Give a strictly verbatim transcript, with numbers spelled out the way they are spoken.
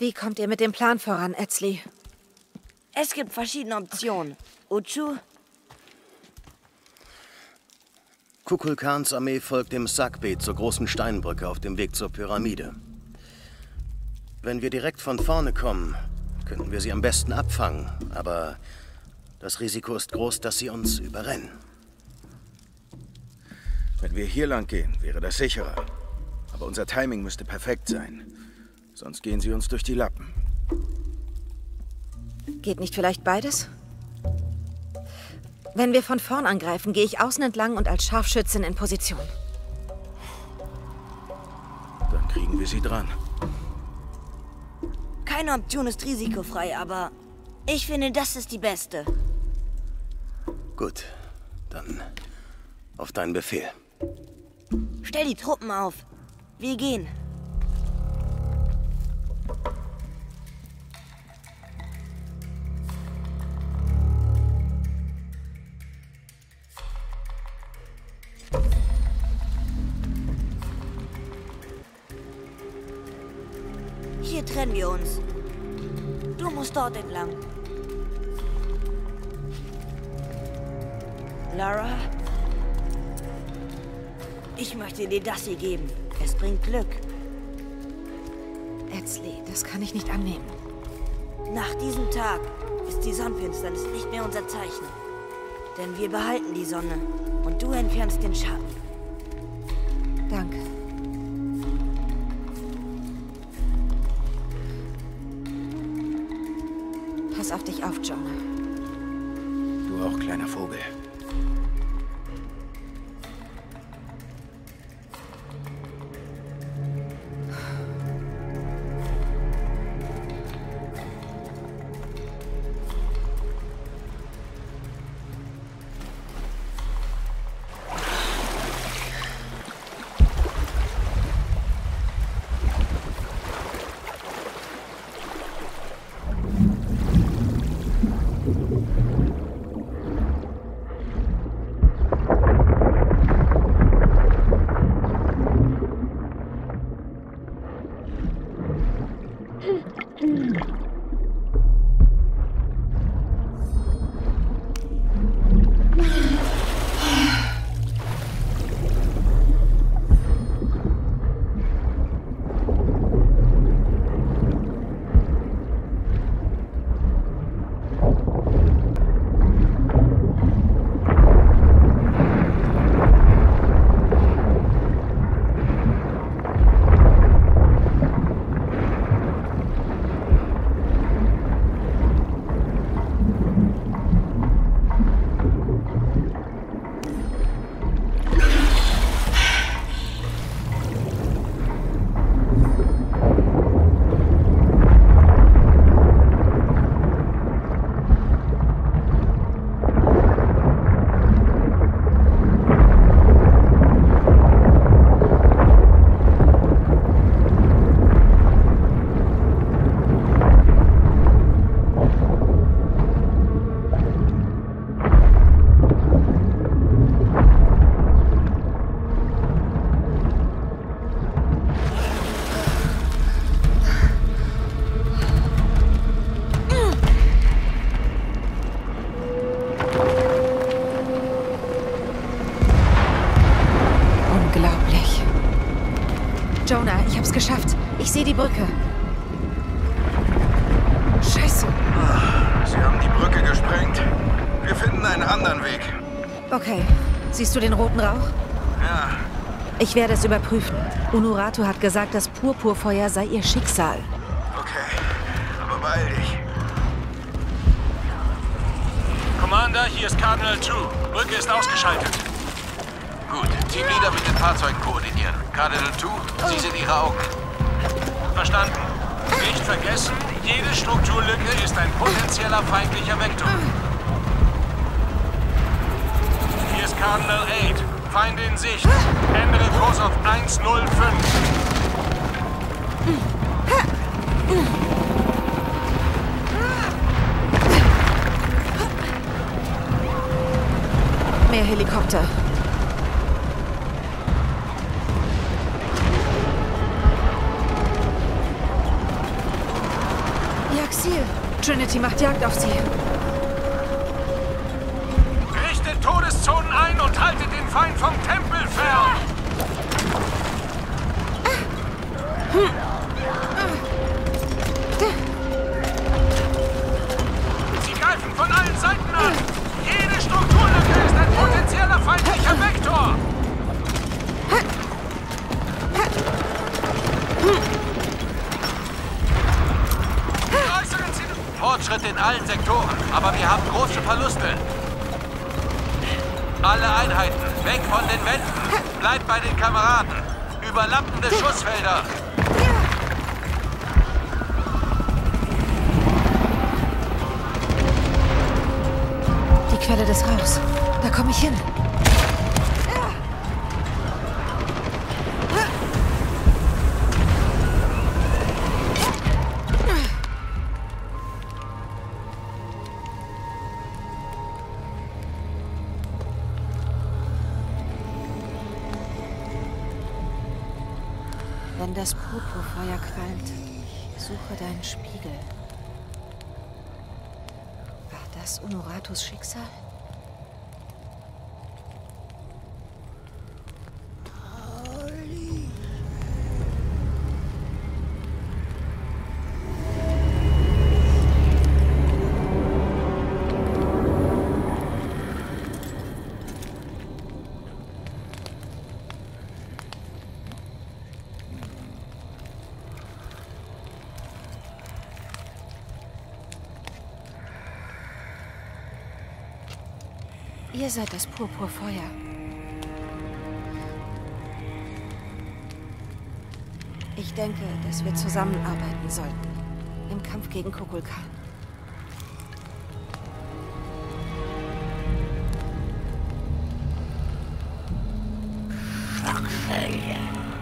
Wie kommt ihr mit dem Plan voran, Etzli? Es gibt verschiedene Optionen. Uchu? Kukulkans Armee folgt dem Sakbe zur großen Steinbrücke auf dem Weg zur Pyramide. Wenn wir direkt von vorne kommen, könnten wir sie am besten abfangen. Aber das Risiko ist groß, dass sie uns überrennen. Wenn wir hier lang gehen, wäre das sicherer. Aber unser Timing müsste perfekt sein. Sonst gehen sie uns durch die Lappen. Geht nicht vielleicht beides? Wenn wir von vorn angreifen, gehe ich außen entlang und als Scharfschützin in Position. Dann kriegen wir sie dran. Keine Option ist risikofrei, aber ich finde, das ist die beste. Gut, dann auf deinen Befehl. Stell die Truppen auf. Wir gehen. Hier trennen wir uns. Du musst dort entlang. Lara? Ich möchte dir das hier geben. Es bringt Glück. Etzli, das kann ich nicht annehmen. Nach diesem Tag ist die Sonnenfinsternis nicht mehr unser Zeichen. Denn wir behalten die Sonne und du entfernst den Schatten. Danke. Pass auf dich auf, Jonah. Du auch, kleiner Vogel. Jonah, ich hab's geschafft. Ich sehe die Brücke. Scheiße. Sie haben die Brücke gesprengt. Wir finden einen anderen Weg. Okay. Siehst du den roten Rauch? Ja. Ich werde es überprüfen. Unuratu hat gesagt, das Purpurfeuer sei ihr Schicksal. Okay. Aber beeil dich. Commander, hier ist Cardinal zwei. Brücke ist ausgeschaltet. Gut. Teamleader mit den Fahrzeugen koordinieren. Cardinal zwei, Sie sind Ihre Augen. Verstanden. Nicht vergessen, jede Strukturlücke ist ein potenzieller feindlicher Vektor. Hier ist Cardinal acht. Feinde in Sicht. Ändere Kurs auf eins null fünf. Mehr Helikopter. Trinity macht Jagd auf sie. Richtet Todeszonen ein und haltet den Feind vom Tempel fern! Sie greifen von allen Seiten an! Jede Strukturlücke ist ein potenzieller feindlicher Vektor! Fortschritt in allen Sektoren, aber wir haben große Verluste. Alle Einheiten, weg von den Wänden. Bleibt bei den Kameraden. Überlappende Schussfelder. Die Quelle des Rauchs. Da komme ich hin. Wenn das Purpurfeuer qualmt, suche deinen Spiegel. War das Unuratus Schicksal? Ihr seid das Purpurfeuer. Ich denke, dass wir zusammenarbeiten sollten. Im Kampf gegen Kukulkan. Schockfelder.